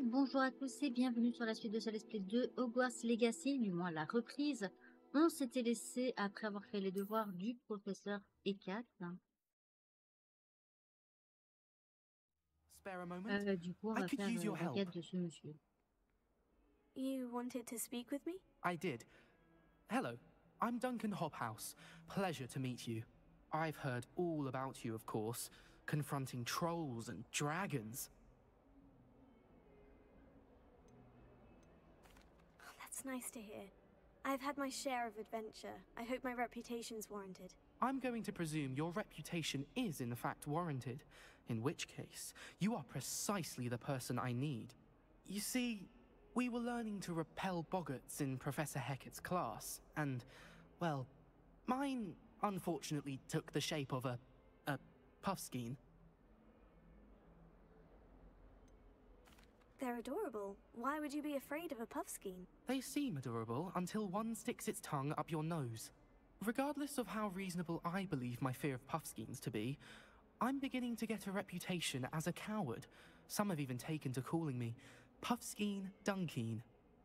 Bonjour à tous et bienvenue sur la suite de ce let's play de Hogwarts Legacy, du moins la reprise. On s'était laissé après avoir fait les devoirs du professeur Ekat. Spare a moment? Du coup, on I va could faire use your help. l'enquête de ce monsieur. You wanted to speak with me? I did. Hello, I'm Duncan Hobhouse. Pleasure to meet you. I've heard all about you, of course, confronting trolls and dragons. Oh, that's nice to hear. I've had my share of adventure. I hope my reputation's warranted. I'm going to presume your reputation is in fact warranted, in which case, you are precisely the person I need. You see, we were learning to repel boggarts in Professor Hecat's class, and, well, mine unfortunately took the shape of a puffskein. They're adorable. Why would you be afraid of a puffskein? They seem adorable until one sticks its tongue up your nose. Regardless of how reasonable I believe my fear of puffskeins to be, I'm beginning to get a reputation as a coward. Some have even taken to calling me Puffskein Dunkeen.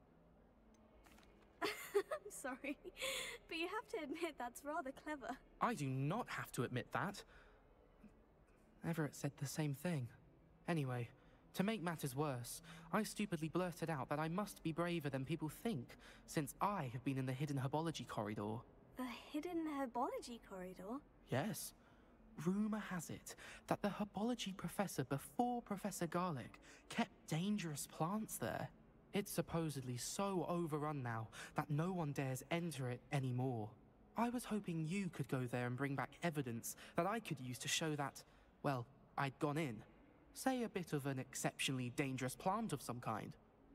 I'm sorry, but you have to admit that's rather clever. I do not have to admit that. Everett said the same thing. Anyway, to make matters worse, I stupidly blurted out that I must be braver than people think, since I have been in the hidden herbology corridor. The hidden herbology corridor? Yes. Rumor has it that the herbology professor before Professor Garlick kept dangerous plants there. It's supposedly so overrun now that no one dares enter it anymore. I was hoping you could go there and bring back evidence that I could use to show that, well, I'd gone in. Say a bit of an exceptionally dangerous plant of some kind.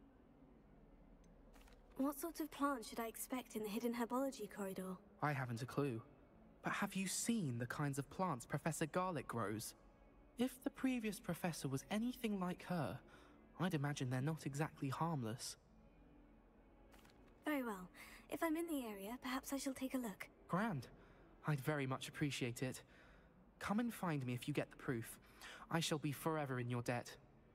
What sort of plant should I expect in the hidden herbology corridor? I haven't a clue. But have you seen the kinds of plants Professor Garlick grows? If the previous professor was anything like her, I'd imagine they're not exactly harmless. Very well. If I'm in the area, perhaps I shall take a look. Grand. I'd very much appreciate it. Come and find me if you get the proof. I shall be forever in your debt.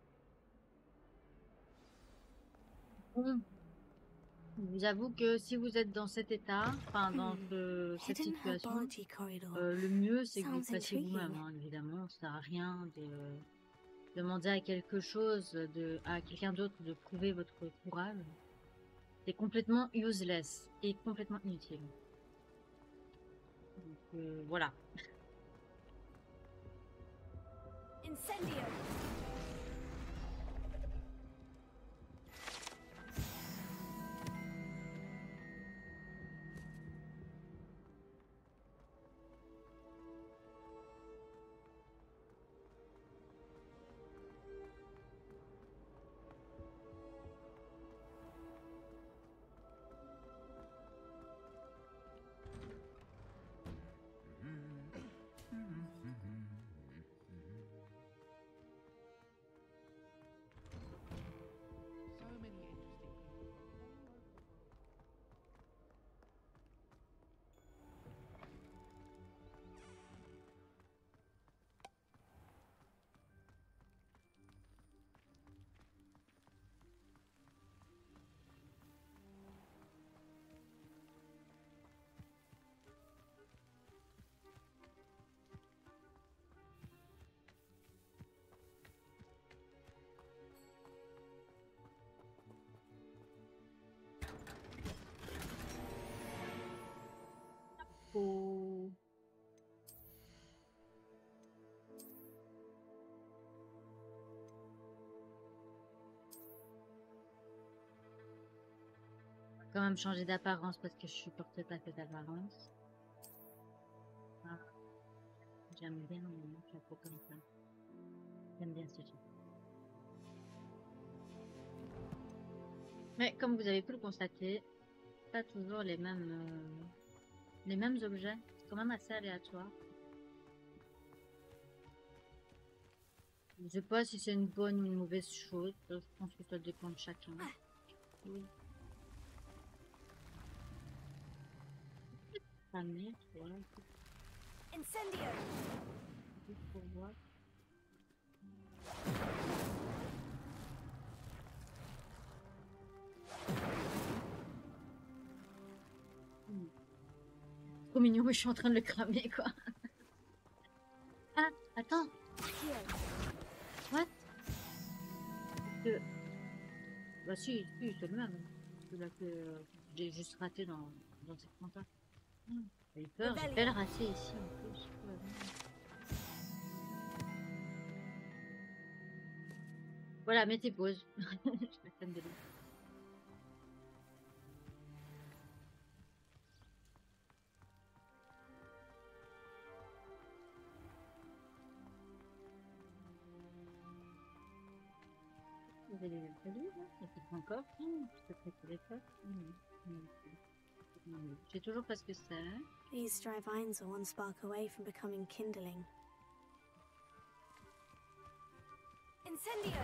Bon. Je vous avoue que si vous êtes dans cet état, enfin dans cette Hidden situation, herbology corridor. le mieux c'est que vous le Sounds fassiez vous-même, intriguing. hein, évidemment. Ça sert à rien de demander à quelque chose, à quelqu'un d'autre de prouver votre courage. C'est complètement useless et complètement inutile. Donc voilà. Incendio! So many interesting people. Oh. On va quand même changer d'apparence parce que je supporte pas cette apparence. Ah, j'aime bien mon chapeau comme ça. J'aime bien ce chapeau. Mais comme vous avez pu le constater, pas toujours les mêmes objets. C'est quand même assez aléatoire. Je sais pas si c'est une bonne ou une mauvaise chose. Je pense que ça dépend de chacun. Oui. Sa mère, voilà. Incendio! Juste pour voir. mignon, mais je suis en train de le cramer, quoi. Ah, attends. Here. What? Que... Bah si, c'est le même. Celui-là que j'ai juste raté dans cette campagne. J'ai eu peur, j'ai fait le rater ici en plus. Voilà, mettez pause. Je la flemme de lire. Vous avez les saluts, là? Il y a peut-être encore. Je peux peut-être les faire. Je sais toujours pas ce que c'est. These dry vines are one spark away from becoming kindling. Incendio!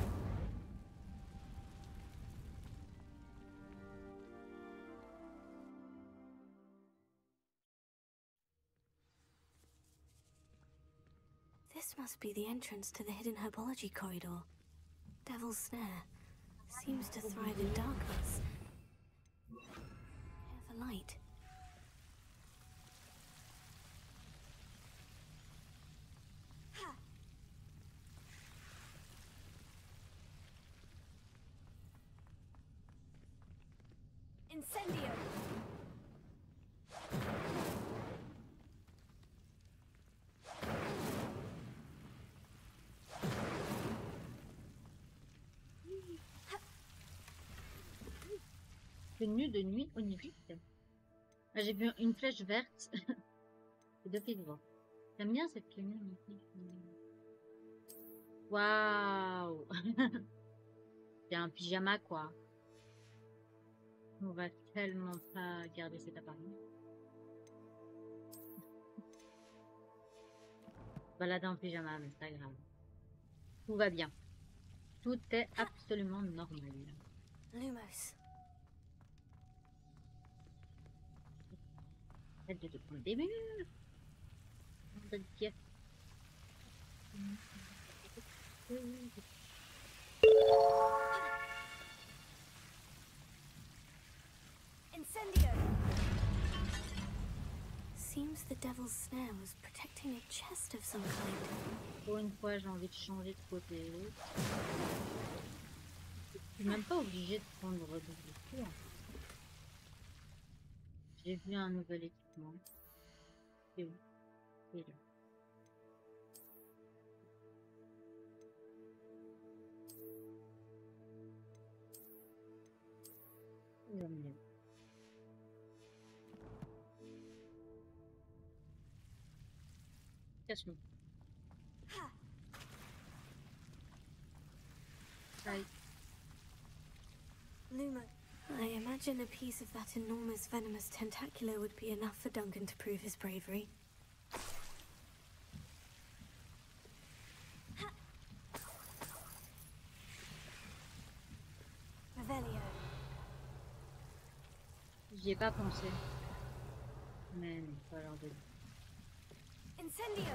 This must be the entrance to the hidden herbology corridor. Devil's Snare seems to thrive in darkness. Hear the light. Incendio! Tenue de nuit onirique. Ah, j'ai vu une flèche verte et deux pieds droits. J'aime bien cette tenue aussi. Waouh! C'est un pyjama quoi. On va tellement pas garder cette apparence. Balade en pyjama, mais c'est pas grave. Tout va bien. Tout est absolument normal. Lumos. Arrête de te prendre des murs. Bande de pieds. Incendio! Seems the Devil's Snare was protecting a chest of some kind. Pour une fois, j'ai envie de changer de côté. Je suis même pas obligée de prendre le coup. J'ai vu un nouvel équipement. C'est où? C'est là. Cache-nous. Aïe. Lumo. I imagine a piece of that enormous venomous tentacular would be enough for Duncan to prove his bravery. Revelio. J'y ai pas pensé. Mais non, pas leur donner. Incendio!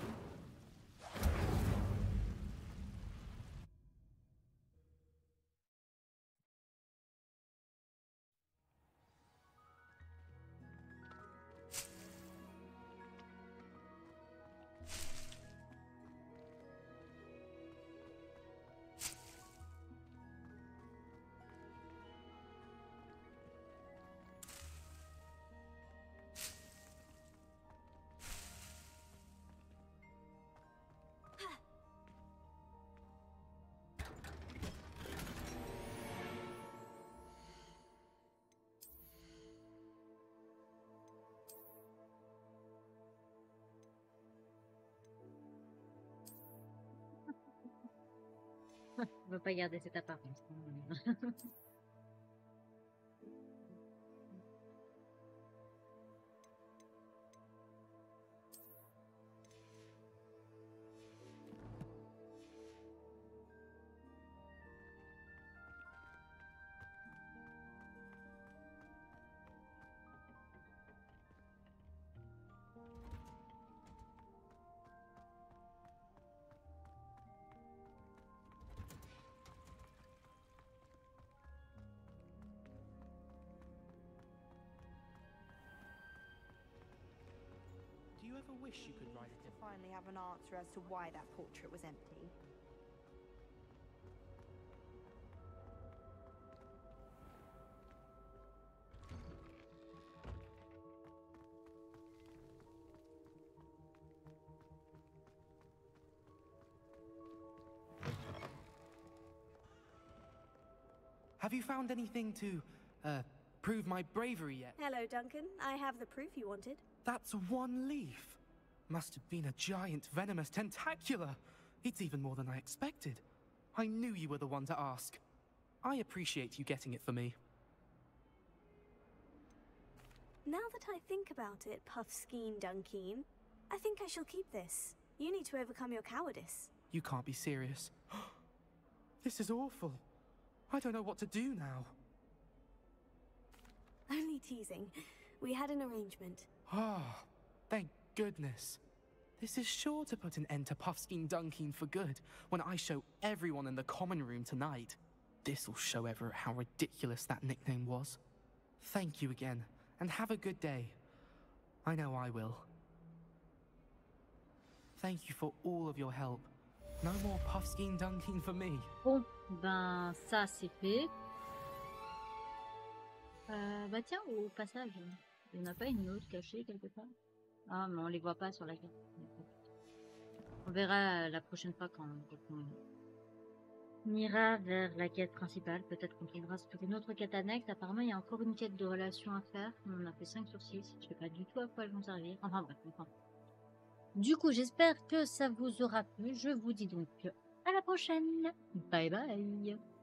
On va pas garder cette apparence. ever wish you could write a different... Finally have an answer as to why that portrait was empty. Have you found anything to, prove my bravery yet? Hello, Duncan. I have the proof you wanted. That's one leaf. Must have been a giant venomous tentacula. It's even more than I expected. I knew you were the one to ask. I appreciate you getting it for me. Now that I think about it, Puffskein Dunkeen, I think I shall keep this. You need to overcome your cowardice. You can't be serious. This is awful. I don't know what to do now. Only teasing. We had an arrangement. Ah, thank goodness. This is sure to put an end to Puffskein Dunkeen for good when I show everyone in the common room tonight. This'll show Everett how ridiculous that nickname was. Thank you again, and have a good day. I know I will. Thank you for all of your help. No more Puffskein Dunkeen for me. Bon, ben ça c'est fait. Bah tiens, au passage, il n'y en a pas une autre cachée quelque part? Ah, mais on les voit pas sur la carte. On verra la prochaine fois quand on ira vers la quête principale. Peut-être qu'on tombera sur une autre quête annexe. Apparemment, il y a encore une quête de relation à faire. On en a fait 5 sur 6. Je sais pas du tout à quoi elles vont servir. Enfin bref, enfin. Du coup, j'espère que ça vous aura plu. Je vous dis donc à la prochaine. Bye bye.